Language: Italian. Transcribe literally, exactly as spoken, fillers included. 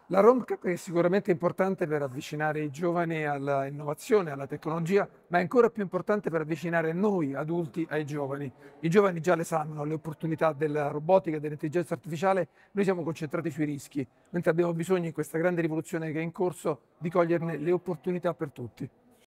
La ROMCAP è sicuramente importante per avvicinare i giovani all'innovazione, alla tecnologia, ma è ancora più importante per avvicinare noi adulti ai giovani. I giovani già le sanno, le opportunità della robotica e dell'intelligenza artificiale, noi siamo concentrati sui rischi, mentre abbiamo bisogno in questa grande rivoluzione che è in corso di coglierne le opportunità per tutti.